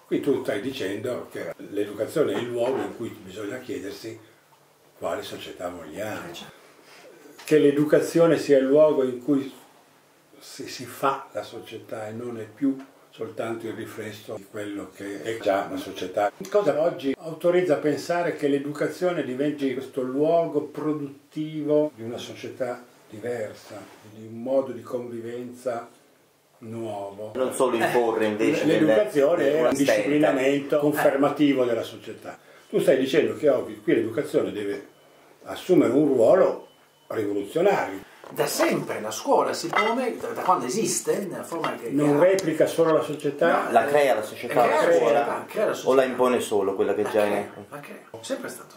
Qui tu stai dicendo che l'educazione è il luogo in cui bisogna chiedersi quale società vogliamo. Che l'educazione sia il luogo in cui si fa la società e non è più soltanto il riflesso di quello che è già una società. Cosa oggi autorizza a pensare che l'educazione diventi questo luogo produttivo di una società diversa, di un modo di convivenza nuovo? Non solo imporre invece l'educazione è un disciplinamento confermativo della società. Tu stai dicendo che oggi qui l'educazione deve assumere un ruolo rivoluzionario. Da sempre la scuola si pone, da quando esiste, nella forma che non replica solo la società, no, la crea la società, crea la società, o la impone solo quella che già è. La crea, sempre stato.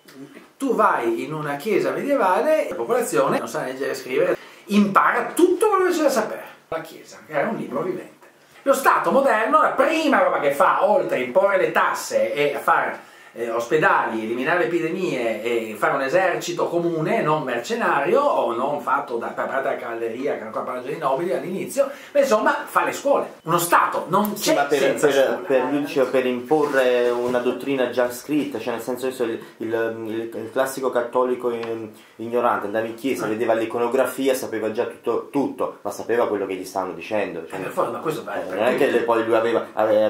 Tu vai in una chiesa medievale, la popolazione non sa leggere e scrivere, impara tutto quello che c'è da sapere. La chiesa era un libro vivente. Lo Stato moderno, la prima roba che fa, oltre a imporre le tasse e a fare ospedali, eliminare le epidemie e fare un esercito comune, non mercenario o non fatto da cavalleria, che ancora parla di nobili all'inizio, ma insomma fa le scuole. Uno Stato non c'è senza scuola. Per lui, cioè, per imporre una dottrina già scritta, cioè nel senso che il classico cattolico ignorante andava in chiesa, vedeva l'iconografia, sapeva già tutto, ma sapeva quello che gli stavano dicendo. Cioè, ma questo non è che poi lui aveva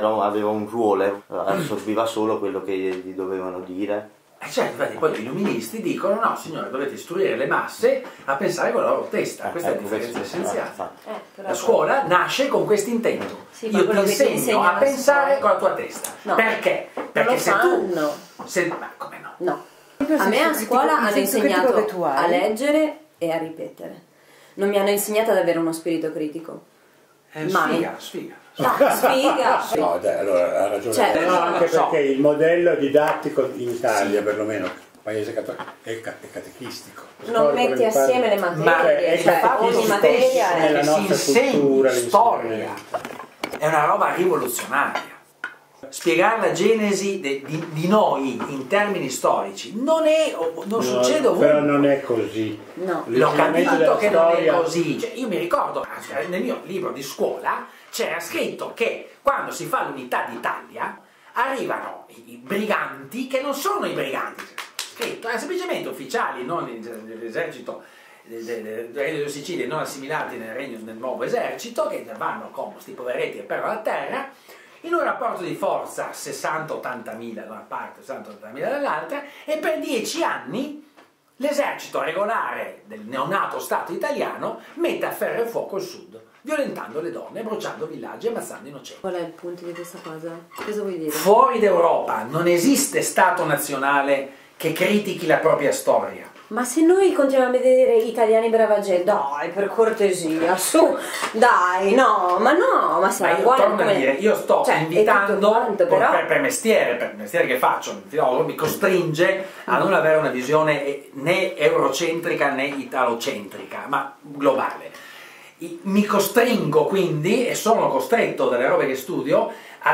un ruolo, assorbiva solo quello che gli dovevano dire. Certo, infatti poi gli illuministi dicono no signore, dovete istruire le masse a pensare con la loro testa, questa è la differenza essenziale. La scuola nasce con questo intento, sì, io ti insegno a pensare con la tua testa. No. Perché? Perché se tu... ma come no? No. A me a scuola hanno insegnato a leggere e a ripetere. Non mi hanno insegnato ad avere uno spirito critico. Mai. Sfiga. No, sfiga. No, dai, allora ha ragione. Cioè, no, anche perché il modello didattico in Italia, perlomeno, paese cattolico, è catechistico. Non metti assieme le materie, ogni materia nella nostra cultura, storia. È una roba rivoluzionaria. Spiegare la genesi di noi in termini storici non succede ovunque. Però non è così. No. L'ho capito che non è così. Cioè, io mi ricordo, nel mio libro di scuola c'era scritto che quando si fa l'unità d'Italia arrivano i briganti che non sono i briganti. Scritto, semplicemente ufficiali, non dell'esercito del Regno di Sicilia, non assimilati nel nuovo esercito, che vanno come sti poveretti e per la terra, in un rapporto di forza 60-80 mila da una parte, 60-80 mila dall'altra, e per 10 anni l'esercito regolare del neonato Stato italiano mette a ferro e fuoco il sud, violentando le donne, bruciando villaggi e ammazzando innocenti. Qual è il punto di questa cosa? Cosa vuoi dire? Fuori d'Europa non esiste Stato nazionale che critichi la propria storia. Ma se noi continuiamo a vedere italiani brava gente, dai, per cortesia, su, dai, ma sarà uguale. Torno a dire, io sto invitando per mestiere che faccio, il filologo mi costringe a non avere una visione né eurocentrica né italocentrica, ma globale. Mi costringo quindi, e sono costretto dalle robe che studio,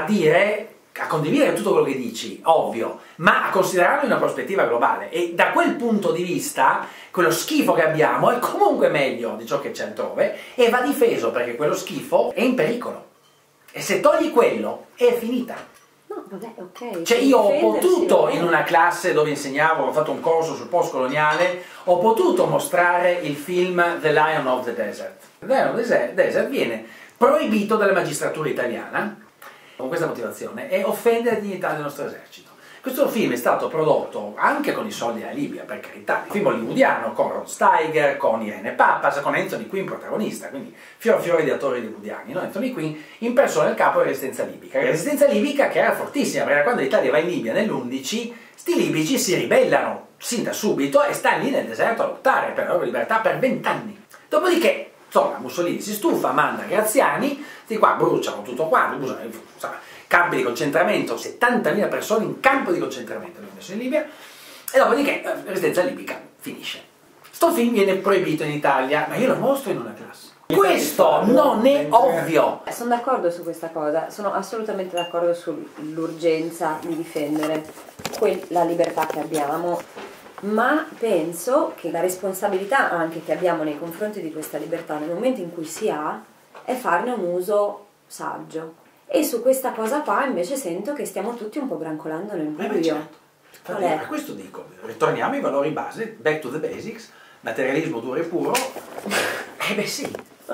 a condividere tutto quello che dici, ovvio, ma a considerarlo in una prospettiva globale. E da quel punto di vista, quello schifo che abbiamo è comunque meglio di ciò che c'è altrove e va difeso perché quello schifo è in pericolo. E se togli quello, è finita. No, vabbè, ok. Cioè io ho potuto, in una classe dove insegnavo, ho fatto un corso sul post-coloniale, ho potuto mostrare il film The Lion of the Desert. The Lion of the Desert viene proibito dalla magistratura italiana con questa motivazione, e offende la dignità del nostro esercito. Questo film è stato prodotto anche con i soldi della Libia, per carità, un film hollywoodiano con Rod Steiger, con Irene Papas, con Anthony Quinn protagonista, quindi fiori di attori hollywoodiani, no? Anthony Quinn in persona del capo della resistenza libica. La resistenza libica che era fortissima, perché quando l'Italia va in Libia nell'11, sti libici si ribellano sin da subito e stanno lì nel deserto a lottare per la loro libertà per 20 anni. Dopodiché, insomma, Mussolini si stufa, manda Graziani, di qua bruciano tutto qua, campi di concentramento, 70.000 persone in campo di concentramento hanno messo in Libia, e dopodiché la resistenza libica finisce. Sto film viene proibito in Italia, ma io lo mostro in una classe. Questo non è ovvio! Sono d'accordo su questa cosa, sono assolutamente d'accordo sull'urgenza di difendere la libertà che abbiamo, ma penso che la responsabilità anche che abbiamo nei confronti di questa libertà nel momento in cui si ha è farne un uso saggio. E su questa cosa qua invece sento che stiamo tutti un po' brancolando nel buio. Certo. Infatti, per questo dico, ritorniamo ai valori base, back to the basics, materialismo duro e puro, beh sì,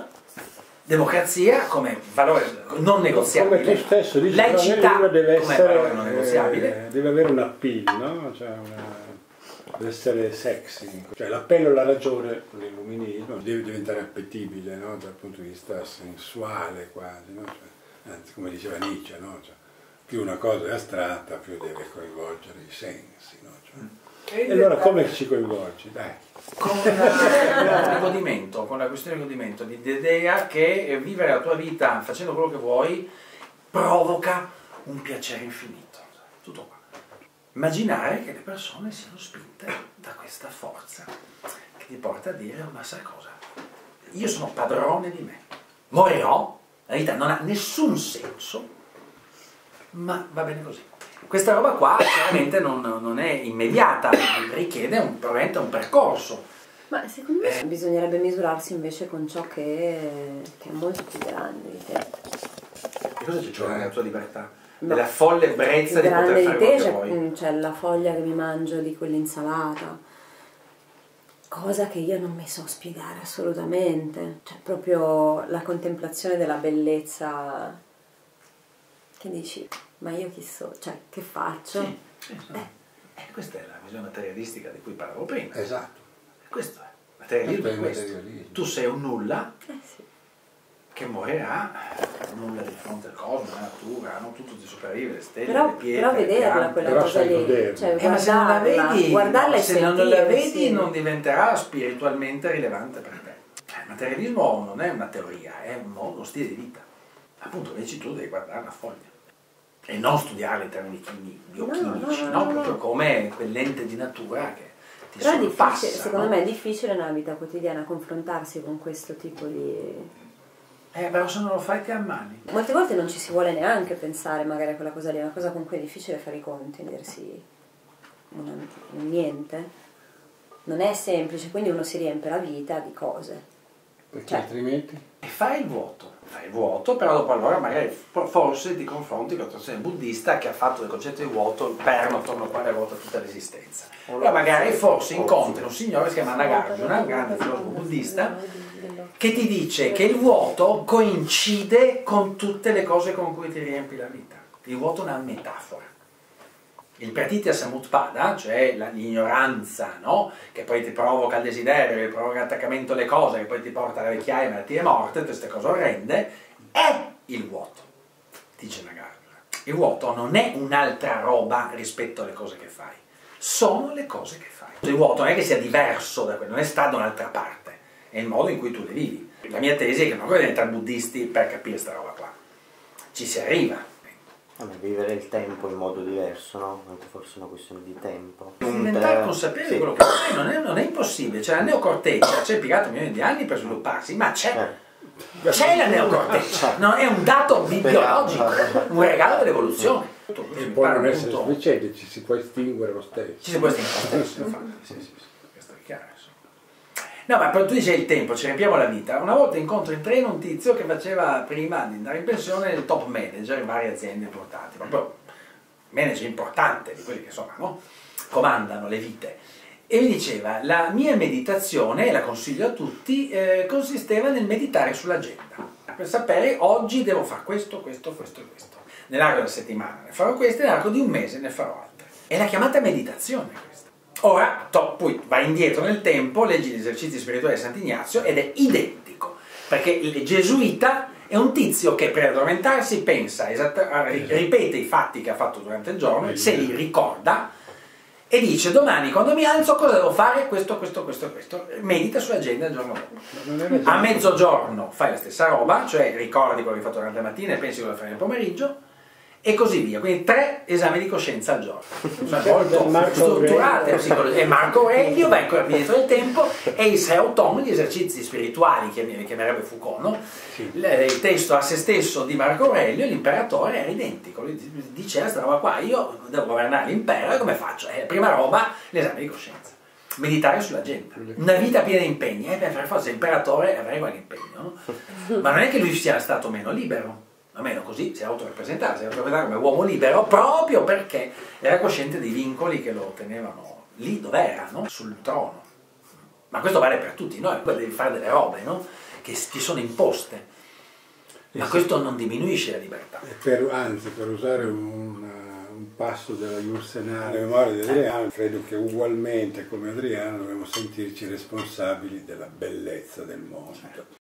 democrazia come valore non negoziabile, come tu stesso dici, laicità deve come essere, valore non negoziabile, deve avere un appeal, no? Cioè deve essere sexy, cioè l'appello alla ragione dell'illuminismo deve diventare appetibile, no? Dal punto di vista sensuale quasi, no? Cioè, anzi, come diceva Nietzsche, no? Cioè, più una cosa è astratta, più deve coinvolgere i sensi, no? Cioè, e allora come ci coinvolgi? Dai. Con il godimento, con la questione del godimento, di l'idea che vivere la tua vita facendo quello che vuoi provoca un piacere infinito. Tutto qua. Immaginare che le persone siano spinte da questa forza che ti porta a dire una sai cosa, io sono padrone di me, morirò, la vita non ha nessun senso, ma va bene così. Questa roba qua chiaramente non è immediata, richiede probabilmente un percorso. Ma secondo me bisognerebbe misurarsi invece con ciò che è molto più grande di te. Che cosa c'è nella tua libertà? No. Della folle ebbrezza di poter fare quello che vuoi? C'è la foglia che mi mangio di quell'insalata, cosa che io non mi so spiegare assolutamente. Cioè proprio la contemplazione della bellezza che dici, ma io chi so, cioè che faccio? Sì. Questa è la visione materialistica di cui parlavo prima. Esatto. Questo è. Materialismo è questo. Materialismo. Tu sei un nulla Sì. che morirà, nulla di fronte al cosmo, alla natura, non tutto ti sopravvive, le stelle, Però, le pietre, però le vederla piante. quella Però cosa sai lì, goderla. cioè Ma se non la vedi, guardarla e se non la sentire, vedi sì. non diventerà spiritualmente rilevante per te. Il materialismo non è una teoria, è uno stile di vita. Appunto, invece tu devi guardare la foglia e non studiarla in termini biochimici, no? Proprio come quell'ente di natura che ti Però è sorpassa, difficile, secondo no? me è difficile nella vita quotidiana confrontarsi con questo tipo di... Però se non lo fai ti ammali. Molte volte non ci si vuole neanche pensare magari a quella cosa lì, è una cosa con cui è difficile fare i conti, dirsi niente. Non è semplice, quindi uno si riempie la vita di cose. Perché Cioè, altrimenti? E fai il vuoto, però dopo allora magari forse ti confronti con una tradizione buddista che ha fatto del concetto di vuoto il perno attorno al quale ruota tutta l'esistenza. Allora magari forse incontri un signore che si chiama Nagarjuna, un grande filosofo buddista, che ti dice che il vuoto coincide con tutte le cose con cui ti riempi la vita. Il vuoto è una metafora. Il pratitya samutpada, cioè l'ignoranza, no? Che poi ti provoca il desiderio, che provoca l'attaccamento alle cose, che poi ti porta alla vecchiaia, malattie e morte, tutte queste cose orrende, è il vuoto, dice Nagarjuna. Il vuoto non è un'altra roba rispetto alle cose che fai, sono le cose che fai. Il vuoto non è che sia diverso da quello, non è sta da un'altra parte, è il modo in cui tu le vivi. La mia tesi è che non bisogna diventare buddisti per capire sta roba qua, ci si arriva. Vivere il tempo in modo diverso, no? Anche forse una questione di tempo. Diventare consapevole di quello che fai non è impossibile. Cioè la neocorteccia ci è impiegato milioni di anni per svilupparsi, ma c'è la neocorteccia, no? È un dato biologico, un regalo dell'evoluzione. E può non essere sufficiente, ci si può estinguere lo stesso. Ci si può estinguere lo stesso, infatti. Sì, questo è chiaro. No, ma tu dici il tempo, ci riempiamo la vita. Una volta incontro in treno un tizio che faceva, prima di andare in pensione, il top manager in varie aziende importanti, proprio manager importante, di quelli che insomma, no? Comandano le vite. E mi diceva, la mia meditazione, e la consiglio a tutti, consisteva nel meditare sull'agenda. Per sapere, oggi devo fare questo, questo, questo e questo. Nell'arco della settimana ne farò questo, nell'arco di un mese ne farò altre. È la chiamata meditazione questa. Ora, poi vai indietro nel tempo, leggi gli esercizi spirituali di Sant'Ignazio ed è identico, perché il gesuita è un tizio che per addormentarsi pensa, ripete i fatti che ha fatto durante il giorno, se li ricorda e dice domani quando mi alzo cosa devo fare? Questo, medita sull'agenda il giorno dopo. A mezzogiorno fai la stessa roba, cioè ricordi quello che hai fatto durante la mattina e pensi cosa fai nel pomeriggio, e così via, quindi 3 esami di coscienza al giorno, cioè molto strutturate, e Marco Aurelio va ancora più dietro nel tempo e i 6 automi, gli esercizi spirituali che chiamerebbe Foucault, no? Sì. Il testo a se stesso di Marco Aurelio, l'imperatore era identico, lui diceva questa roba qua, io devo governare l'impero e come faccio? Prima roba l'esame di coscienza, meditare sull'agenda, una vita piena di impegni, per forza l'imperatore avrà qualche impegno, no? Ma non è che lui sia stato meno libero. almeno così si autorappresentava come uomo libero, proprio perché era cosciente dei vincoli che lo tenevano lì dove era, no? Sul trono. Ma questo vale per tutti noi, devi fare delle robe, no? Che ti sono imposte, ma questo non diminuisce la libertà. Anzi, per usare un passo della Jursenar, in memoria di Adriano, credo che ugualmente come Adriano dobbiamo sentirci responsabili della bellezza del mondo.